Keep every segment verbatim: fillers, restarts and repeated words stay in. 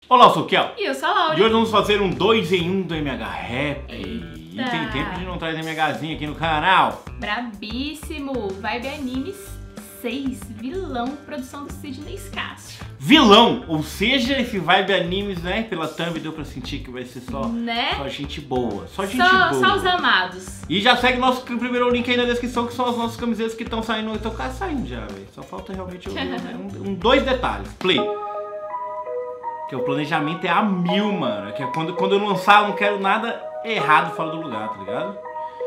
Olá, eu sou o Kel. E eu sou a Laura. E hoje vamos fazer um dois em um do M H Rap. Eita. E tem tempo de não trazer MHzinho aqui no canal. Brabíssimo. Vibe Animes seis. Vilão. Produção do Sidney Scácio. Vilão! Ou seja, esse Vibe Animes, né? Pela thumb deu pra sentir que vai ser só, né? só gente boa. Só gente só, boa. Só os amados. E já segue nosso primeiro link aí na descrição, que são as nossas camisetas que estão saindo. Então tá saindo já, velho. Só falta realmente um, um, um, dois detalhes. Play. Que o planejamento é a mil, mano. Que é quando, quando eu lançar, eu não quero nada errado fora do lugar, tá ligado?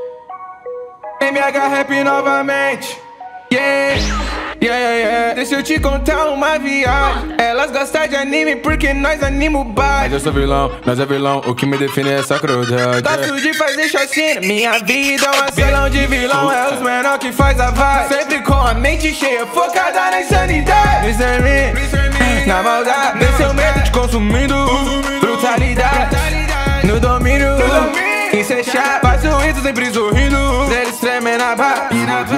M H Rap novamente. Yeah, yeah, yeah. Deixa eu te contar uma viagem. Elas gostam de anime porque nós anima o bairro. Mas eu sou vilão, nós é vilão. O que me define é essa crueldade. Gosto de fazer chacina, minha vida é uma vilão de vilão. É os menor que faz a vibe. Sempre com a mente cheia, focada na insanidade. mister Me, na maldade. Venceu medo de consumindo brutalidade. No domínio, isso é chato. Faço isso sempre sorrindo. Eles tremem na barra.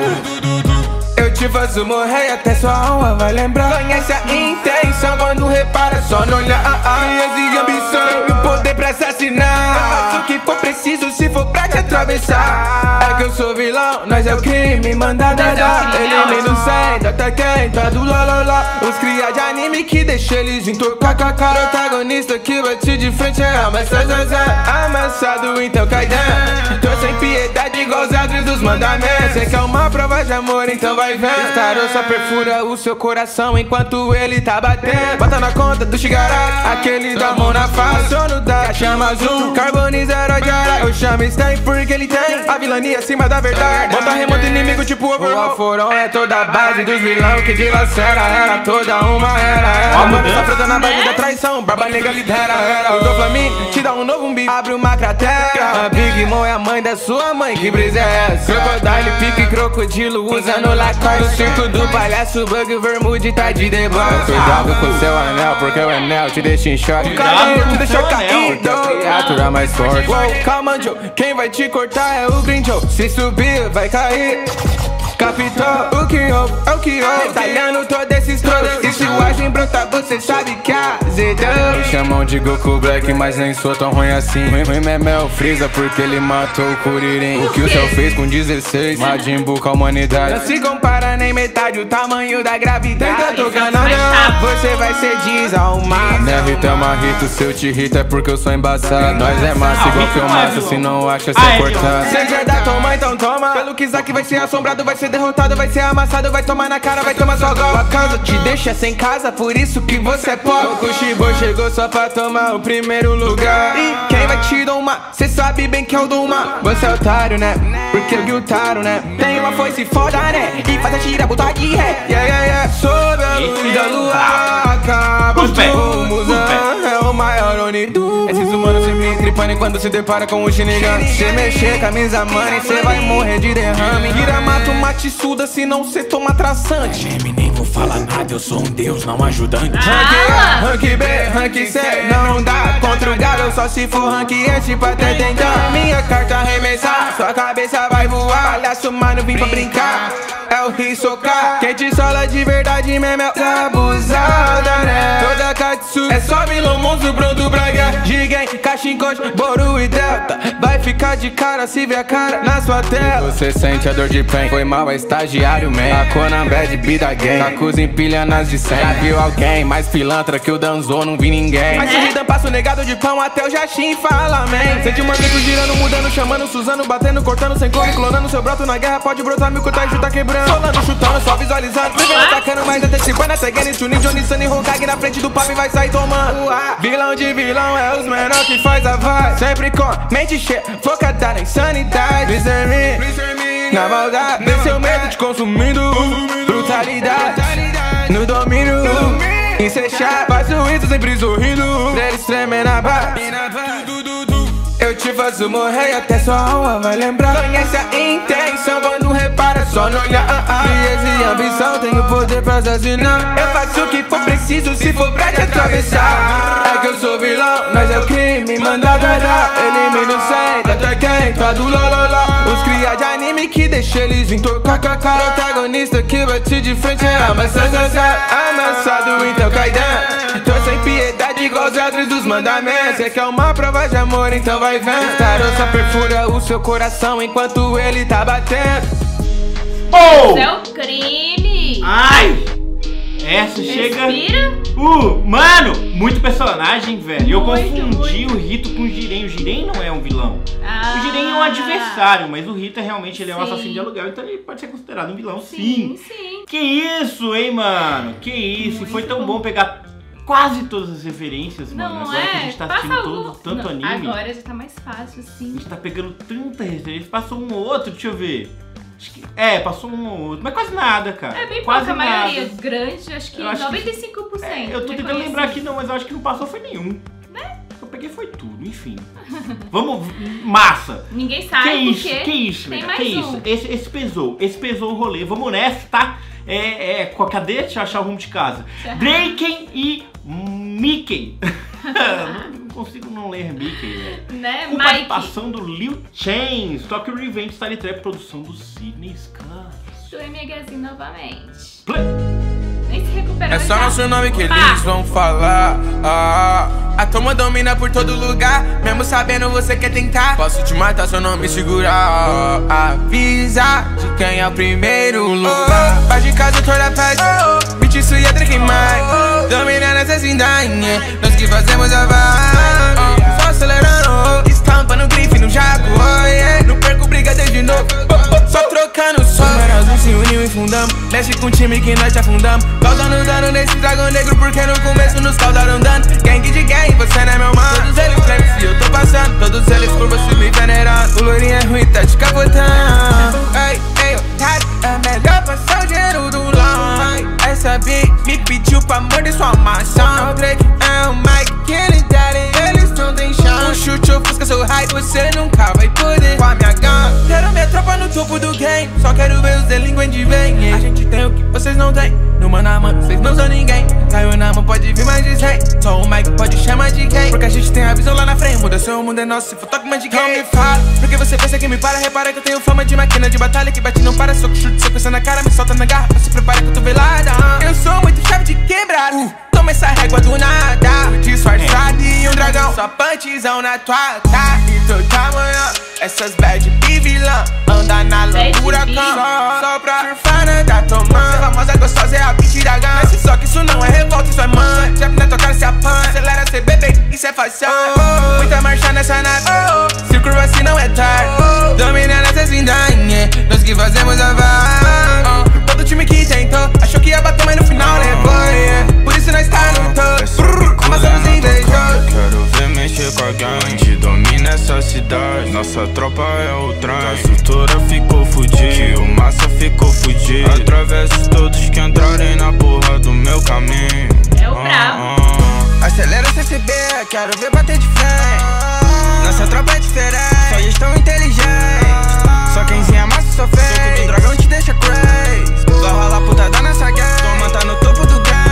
Eu te faço morrer até sua alma vai lembrar. Conhece a intenção quando repara só no olhar. Frieza e ambição e o poder pra assassinar. Eu faço o que for preciso se for pra te atravessar. É que eu sou vilão, nós é o crime, manda dar. Elimina o cem, data quem, tá do lololó. Os cria de anime que deixa eles entorcar com a cara. Protagonista que bate de frente é amassado, amassado, então cai dentro. Tô sem piedade igual os atos dos mandamentos. Você quer uma prova de amor, então vai vendo. Estarou só perfura o seu coração enquanto ele tá batendo. Bota na conta do Shigaraki, aquele da mão na face. Sono da chama azul, carboniza herói de ara. Eu chamo Stein porque ele tem a vilania acima da verdade. Bota remonta inimigo tipo overhaul. O Alforão é toda a base dos vilão que dilacera. Era toda uma era, era. Mano, tá preta na base da traição, Barba Negra lidera, era. O do Flamengo te dá um novo umbigo, abre uma cratera. A Big Mom é a mãe da sua mãe, que brisa é essa? Crocodile, pique, crocodilo, usando lacói. O circo do palhaço, bug, vermude, tá de deboche. Cuidado com seu anel, porque o anel te deixa em choque. Cuidado com te deixa caído. Criatura mais forte. Calma, Joe, quem vai te cortar é o Green Joe. Se subir, vai cair. Capitão, o que houve, é o que houve. Detalhando todos esses trolls. E se o agem brota, você sabe que a azedou. Me chamam de Goku Black, mas nem sou tão ruim assim. Ruim, ruim mesmo é o Freeza, porque ele matou o Kuririn. O que o céu fez com dezesseis, Majin Buu com a humanidade. Não se compara nem metade o tamanho da gravidade. Tenta tocar na não, você vai ser desalmado. Minha Rita é uma Rita, o seu te irrita é porque eu sou embaçado. Nós é massa igual que eu mato, se não acha cê cortado. Cê quer dar toma, então toma. Pelo que Zack vai ser assombrado, vai ser derrotado, vai ser amassado, vai tomar na cara, vai tomar sua gol. A causa te deixa sem casa, por isso que você é pobre. O Kushibo chegou só pra tomar o primeiro lugar. E quem vai te domar? Cê sabe bem que é o Duma. Você é otário, né? Porque eu guiltaro, né? Tem uma foice foda, né? E faz a tira, botar de ré. Yeah, yeah, yeah. Sob a luz da lua, acaba tudo, musão. É o maior unido. Esses humanos se me tripando quando se depara com o Shinigami. Se mexer camisa money, cê vai morrer de derrame. Vira mato, mate suda, senão cê toma traçante. M, nem vou falar nada, eu sou um deus, não ajudante. Rank A, rank B, rank C, não dá contra o galo, só se for rank S pra até tentar. Minha carta arremessar, sua cabeça vai voar. Palhaço, mano, vim pra brincar. É o Hisoka, quem te sola de verdade mesmo é abusada, né? Toda Katsu é só vilão, monstro pronto pra guerra. Jigen, Kashinkoshi, Boru e Delta. Vai ficar de cara se ver a cara na sua tela. Você sente a dor de pen, foi mal, é estagiário, man. A Conan Bad, Bida Gang, Kakuza empilha nas de cem. Já viu alguém mais pilantra que o Danzo, não vi ninguém. Mas se Ridan passa o negado de pão, até o Jashin fala, man. Sente uma grito girando, mudando, chamando, Suzano, batendo, cortando, sem clone, clonando. Seu broto na guerra pode brotar, mil cortar e tá quebrando. Solando, chutando, só visualizando. Vem atacando, mas antecipando, até Gene, Chunin, Johnny, Sunny, Hokage na frente do papo e vai sair tomando. Vilão de vilão é os menor que faz a vibe. Sempre com mente cheia, focada na insanidade. mister Me, na maldade. Venceu medo de consumindo brutalidade. No domínio, isso é chato. Faço isso sempre sorrindo. Eles tremem na barra. Eu te faço morrer até sua alma vai lembrar. Conhece a intenção quando repara só no olhar. Frieza e ambição, tenho poder pra assassinar. Eu faço o que for preciso se for pra te atravessar. É que eu sou vilão, nós é o crime, manda dar. Elimina o cem, data quem, tá do lololó. Os cria de anime que deixa eles entorcar com a cara. Protagonista que bate de frente é amassado, amassado, então cai dentro. Tô sem piedade igual os atos dos mandamentos. Você quer uma prova de amor, então vai vendo. Caroça perfura o seu coração enquanto ele tá batendo. Oh! Isso é um crime. Ai! Essa chega... Respira. Uh, mano, muito personagem, velho. Eu Muito, confundi muito. o Rito com o Jiren. O Jiren não é um vilão. Ah. O Jiren é um adversário, mas o Rito realmente ele é um Sim. assassino de aluguel, então ele pode ser considerado um vilão, sim. Sim, sim. Que isso, hein, mano? Que isso. Muito E foi tão bom. bom pegar quase todas as referências, mano. Não Agora é? que a gente tá Passa assistindo algum- todo, tanto Não, anime, Agora já tá mais fácil, a sim. gente tá pegando tanta referência. Passou um ou outro, deixa eu ver. Acho que, é, passou um ou outro, mas quase nada, cara. É bem quase pouca, a nada. maioria grande, acho que Eu acho que- noventa e cinco por cento. É, eu tô tentando reconheci. lembrar aqui, não, mas eu acho que não passou foi nenhum. Né? Eu peguei foi tudo, enfim. Vamos, massa. Ninguém sabe Que isso, porque que isso, tem velho, mais que um. isso. Esse, esse pesou, esse pesou o rolê. Vamos nessa, tá? É, é, com a cadê? Deixa eu achar o rumo de casa. Draken e Mickey. não, não consigo não ler Mickey, velho. Né, Com Mike? participação do Liu Chains, Tokyo Revenge, Style Trap, produção do Sidney Scars. Do M H novamente. Play. Nem se recuperou. É só já. nosso nome que Opa! eles vão falar. Ah, a turma domina por todo lugar. Mesmo sabendo você quer tentar. Posso te matar, seu nome segurar. Avisa de quem é o primeiro lugar. Faz de casa toda paz. Bitch, isso ia ter que mais. Dominando essa cidade. Nós que fazemos a vibe. Só acelerando. Estampando grife no jaco. Oh, yeah. Não perco briga desde novo. Só trocando som. Nós se uniu e fundamos. Mexe com o time que nós te afundamos. Causando dano nesse dragão negro porque no começo nos causaram dano. Gang de gang, você não é meu mano. Todos eles tremem se eu tô passando. Todos eles por você me venerando. O loirinho é ruim, tá te capotando. Ei, ei, otário, é melhor passar o dinheiro do long. Essa bitch me pediu pra morder sua maçã. O Drake é o Mike, que ele daddy, eles não tem chance. Um chute, eu fusca seu hype, você nunca vai poder. Com a minha gang, quero minha tropa no topo do game. Só quero ver os delinquentes bem. A gente tem o que vocês não têm. No mano a mano, vocês não são ninguém. Caiu na mão, pode vir mais de cem. Só o Mike pode chamar de quem? Porque a gente tem a visão lá na frente. Muda seu mundo é nosso, se for toque mais de quem? Não me fala, porque você pensa que me para. Repara que eu tenho fama de máquina de batalha que bate não para. Soco, chute, sequência na cara, me solta na garra. Se prepara que eu tô velada. Eu sou muito chave de quebrar. uh, Toma essa régua do nada. Disfarçado e um dragão. Só punchzão na tua cara. E teu tamanho. Essas bad B vilã. Anda na loucura Bad com B. só, só pra surfar, né? Tá tomando. Ser famosa, gostosa é a bitch da gama. Só que isso não é revolta, isso é mãe. Trap na tua cara se apanha. Acelera, cê bebê, isso é fácil. Oh, muita marcha nessa nave. Oh, se curva assim não é tarde. Oh, dominando essa cidade. Nós que fazemos a vibe. Oh, todo time que tentou achou que ia bater, mas no final levou. Yeah. Por isso nós tá no topo. Amassamos invejosos. Quero ver mexer com a gangue. Domina essa cidade. Nossa tropa é o trem. A estrutura ficou fudida. O massa ficou fudido. Atravesso todos que entrarem na porra do meu caminho. É o brabo. Acelera o C C B, quero ver bater de frente. Nossa tropa é diferente, só gestão inteligente. Só quemzinha massa só fez. Soco do dragão te deixa crazy. Vai rolar putada nessa game. Toma, tá no topo do game.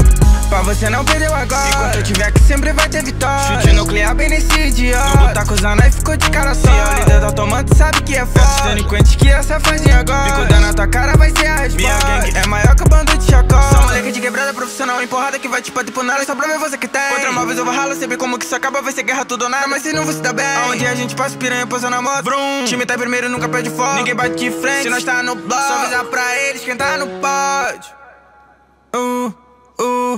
Pra você não perdeu agora. Enquanto eu tiver que sempre vai ter vitória. Chute nuclear bem nesse idiota. Não botar coisa nós ficou de cara só. Se é o líder da tomando sabe que é foda. Os delinquentes que essa fazem agora. Bico da na tua cara vai ser a resposta. Minha gangue é maior que o bando de chacó. Só moleque de quebrada profissional, empurrada que vai te bater por nada. Só pra ver você que tem. Outra uma vez eu vou ralar, saber como que isso acaba. Vai ser guerra tudo ou nada, mas se não você dá bem. Aonde a gente passa piranha, pousa na moto. Vrum. Time tá em primeiro, nunca perde foco. Ninguém bate de frente, se nós tá no bloco. Só avisar pra eles quem tá no pódio. Uh, uh,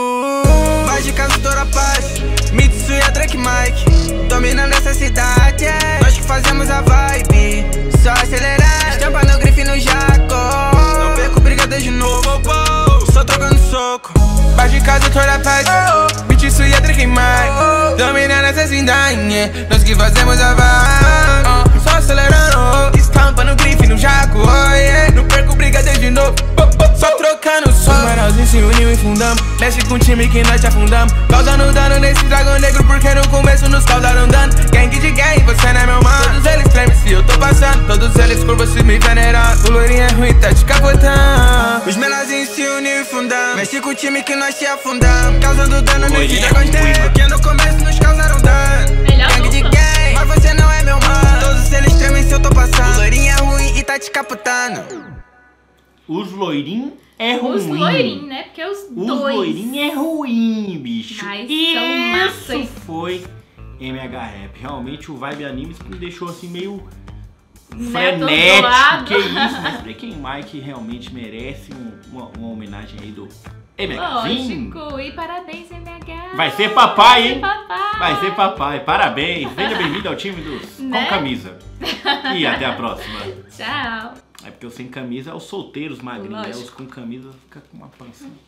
uh. Mais de casa toda paz. Mitsu e a Drake Mike. Dominando essa cidade, yeah. Nós que fazemos a vibe. Só acelerar, estampa no grife no jaco. Não perco briga desde novo. Só trocando soco. Mais de casa toda paz. Mitsu e a Drake Mike. Dominando essa cidade, yeah. Nós que fazemos a vibe. Só acelerando, estampa no grife no jaco. Oh, yeah. Não perco briga desde novo. Só trocando som. Os menorzinho se uniu e fundamos. Mexe com o time que nós te afundamos. Causando dano nesse dragão negro porque no começo nos causaram dano. Gang de gang, você não é meu mano. Todos eles tremem se eu tô passando. Todos eles por você me venerando. O loirinho é ruim, tá te capotando. Os menorzinhos se uniu e fundamos. Mexe com o time que nós te afundamos. Causando dano nesse dragão negro porque no começo nos causaram dano. Melhor Gang de dupla. gang, mas você não é meu mano. Todos eles tremem se eu tô passando. O loirinho é ruim e tá te capotando. Os loirinhos é ruim. Os loirinhos, né? Porque os, Os dois... loirinhos é ruim, bicho. Mas são massa, hein? Isso foi M H Rap. Realmente o Vibe Animes me deixou assim meio frenético. Que isso, mas Breaking Mike realmente merece um, uma, uma homenagem aí do MHzinho. Lógico, e parabéns, M H. Vai ser papai, hein? Vai ser papai. Vai ser papai. Parabéns. Seja bem-vindo ao time dos Né? com camisa. E até a próxima. Tchau. É porque os sem camisa é os solteiros magrinhos, né? Lógico. Os com camisa fica com uma pança.